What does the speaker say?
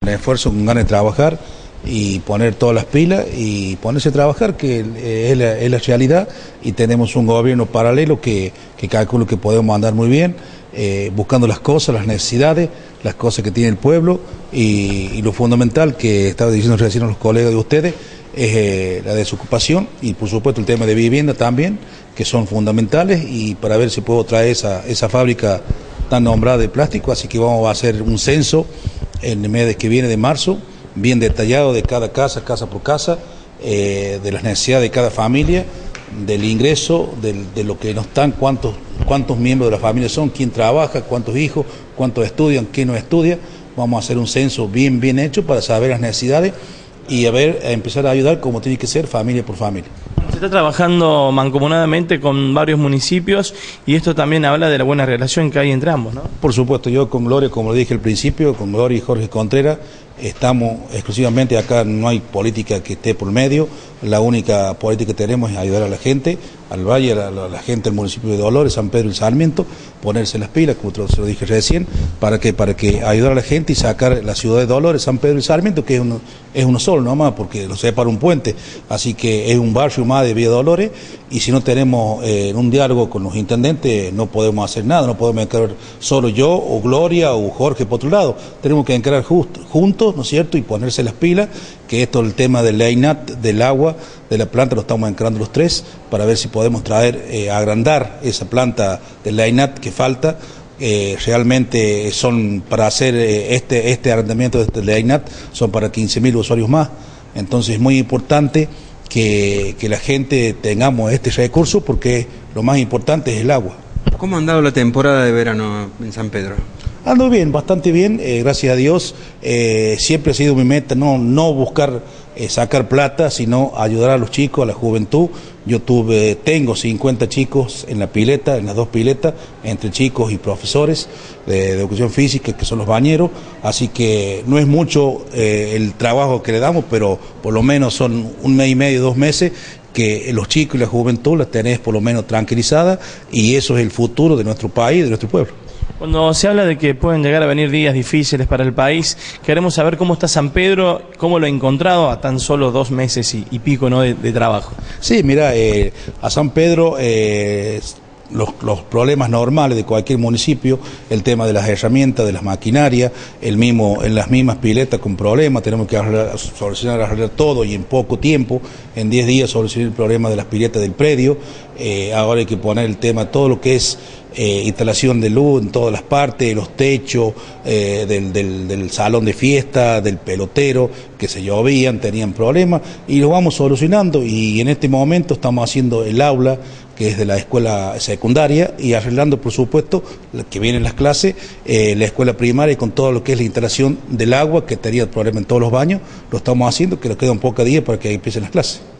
Un esfuerzo con ganas de trabajar y poner todas las pilas y ponerse a trabajar, que es la realidad, y tenemos un gobierno paralelo que calculo que podemos andar muy bien, buscando las cosas, las necesidades, las cosas que tiene el pueblo, y lo fundamental que estaba diciendo recién a los colegas de ustedes es la desocupación y por supuesto el tema de vivienda también, que son fundamentales, y para ver si puedo traer esa fábrica tan nombrada de plástico. Así que vamos a hacer un censo en el mes que viene de marzo, bien detallado de cada casa, casa por casa, de las necesidades de cada familia, del ingreso, de lo que no están, cuántos miembros de la familia son, quién trabaja, cuántos hijos, cuántos estudian, quién no estudia. Vamos a hacer un censo bien hecho para saber las necesidades y a empezar a ayudar como tiene que ser, familia por familia. Se está trabajando mancomunadamente con varios municipios y esto también habla de la buena relación que hay entre ambos, ¿no? Por supuesto, yo con Gloria, como lo dije al principio, con Gloria y Jorge Contreras, estamos exclusivamente acá, no hay política que esté por medio, la única política que tenemos es ayudar a la gente, al valle, a la gente del municipio de Dolores, San Pedro y Sarmiento, ponerse las pilas, como se lo dije recién, para que ayudar a la gente y sacar la ciudad de Dolores, San Pedro y Sarmiento, que es uno solo nomás, porque lo separa un puente, así que es un barrio más de Villa Dolores, y si no tenemos un diálogo con los intendentes no podemos hacer nada, no podemos encarar solo yo o Gloria o Jorge por otro lado, tenemos que encarar juntos, ¿no es cierto?, y ponerse las pilas, que esto, el tema del EINAT, del agua, de la planta, lo estamos encarando los tres, para ver si podemos traer, agrandar esa planta del EINAT que falta. Realmente son para hacer este arrendamiento del EINAT, son para 15.000 usuarios más, entonces es muy importante que la gente tengamos este recurso, porque lo más importante es el agua. ¿Cómo ha andado la temporada de verano en San Pedro? Ando bien, bastante bien, gracias a Dios. Siempre ha sido mi meta no buscar sacar plata, sino ayudar a los chicos, a la juventud. Yo tengo 50 chicos en la pileta, en las dos piletas, entre chicos y profesores de educación física, que son los bañeros, así que no es mucho el trabajo que le damos, pero por lo menos son un mes y medio, 2 meses, que los chicos y la juventud las tenés por lo menos tranquilizadas, y eso es el futuro de nuestro país, de nuestro pueblo. Cuando se habla de que pueden llegar a venir días difíciles para el país, queremos saber cómo está San Pedro, cómo lo ha encontrado a tan solo 2 meses y pico, ¿no?, de trabajo. Sí, mira, a San Pedro los problemas normales de cualquier municipio, el tema de las herramientas, de las maquinarias, en las mismas piletas con problemas, tenemos que arreglar todo, y en poco tiempo, en 10 días solucionar el problema de las piletas del predio. Ahora hay que poner el tema, todo lo que es instalación de luz en todas las partes, los techos del salón de fiesta, del pelotero, que se llovían, tenían problemas, y lo vamos solucionando, y en este momento estamos haciendo el aula, que es de la escuela secundaria, y arreglando, por supuesto, que vienen las clases, la escuela primaria, con todo lo que es la instalación del agua, que tenía problema en todos los baños, lo estamos haciendo, que nos quedan pocos días para que empiecen las clases.